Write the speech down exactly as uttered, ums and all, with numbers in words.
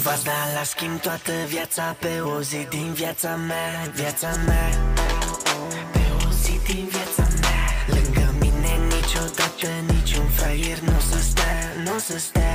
V-ați dat la schimb toată viața pe o zi din viața mea, viața mea, pe o zi din viața mea. Lângă mine niciodată niciun fraier n-o să stea, n-o să stea.